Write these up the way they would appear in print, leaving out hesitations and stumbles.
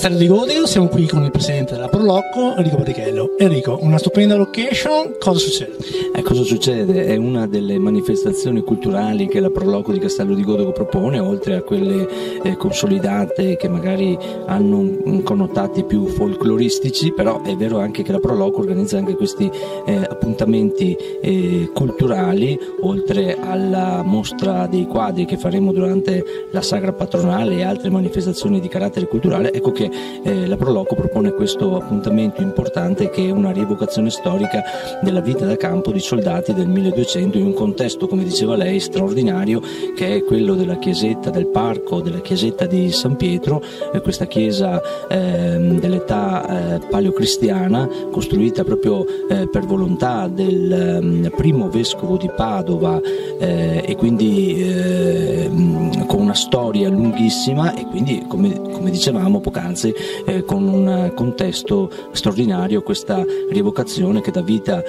Castello di Godeo, siamo qui con il presidente della Prolocco, Enrico Barrichello. Enrico, una stupenda location, cosa succede? Cosa succede? È una delle manifestazioni culturali che la Prolocco di Castello di Godego propone, oltre a quelle consolidate che magari hanno connotati più folcloristici, però è vero anche che la Prolocco organizza anche questi appuntamenti culturali, oltre alla mostra dei quadri che faremo durante la Sagra Patronale e altre manifestazioni di carattere culturale. Ecco che la Prolocco propone questo appuntamento importante, che è una rievocazione storica della vita da campo di soldati del 1200 in un contesto, come diceva lei, straordinario, che è quello della chiesetta del parco, della chiesetta di San Pietro, questa chiesa dell'età paleocristiana, costruita proprio per volontà del primo vescovo di Padova, e quindi con una storia lunghissima, e quindi come dicevamo poc'anzi, con un contesto straordinario, questa rievocazione che dà vita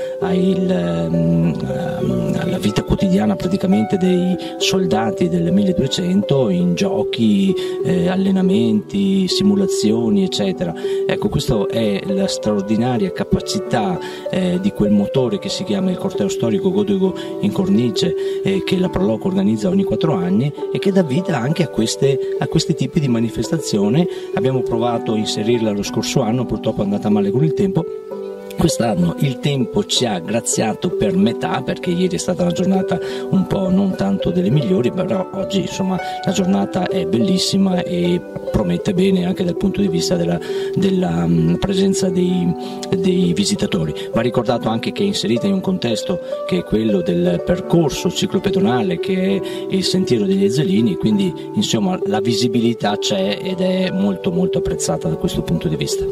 alla vita quotidiana praticamente dei soldati del 1200 in giochi, allenamenti, simulazioni eccetera. Ecco, questa è la straordinaria capacità di quel motore che si chiama il Corteo Storico Godego in Cornice, che la Prolocco organizza ogni 4 anni e che dà vita anche a questi tipi di manifestazione. Abbiamo provato a inserirla lo scorso anno, purtroppo è andata male con il tempo. Quest'anno il tempo ci ha graziato per metà, perché ieri è stata una giornata un po' non tanto delle migliori, però oggi insomma la giornata è bellissima e promette bene anche dal punto di vista della presenza dei visitatori. Va ricordato anche che è inserita in un contesto che è quello del percorso ciclopedonale, che è il Sentiero degli Ezzelini, quindi insomma la visibilità c'è ed è molto molto apprezzata da questo punto di vista.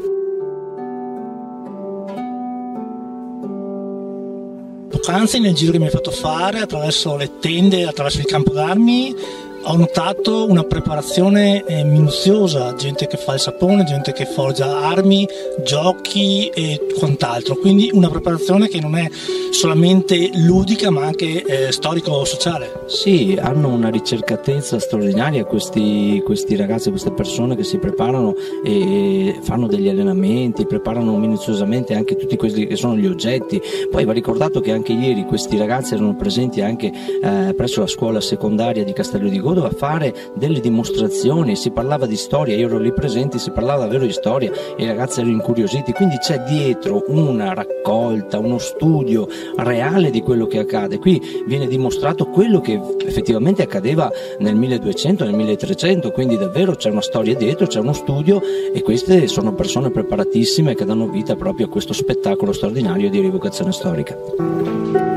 Poc'anzi nel giro che mi hai fatto fare attraverso le tende, attraverso il campo d'armi, ho notato una preparazione minuziosa, gente che fa il sapone, gente che forgia armi, giochi e quant'altro, quindi una preparazione che non è solamente ludica ma anche storico-sociale. Sì, hanno una ricercatezza straordinaria questi ragazzi, queste persone che si preparano e fanno degli allenamenti, preparano minuziosamente anche tutti quelli che sono gli oggetti. Poi va ricordato che anche ieri questi ragazzi erano presenti anche presso la scuola secondaria di Castello di Godego a fare delle dimostrazioni, si parlava di storia, io ero lì presente, si parlava davvero di storia e i ragazzi erano incuriositi, quindi c'è dietro una raccolta, uno studio reale di quello che accade. Qui viene dimostrato quello che effettivamente accadeva nel 1200, nel 1300, quindi davvero c'è una storia dietro, c'è uno studio, e queste sono persone preparatissime che danno vita proprio a questo spettacolo straordinario di rievocazione storica.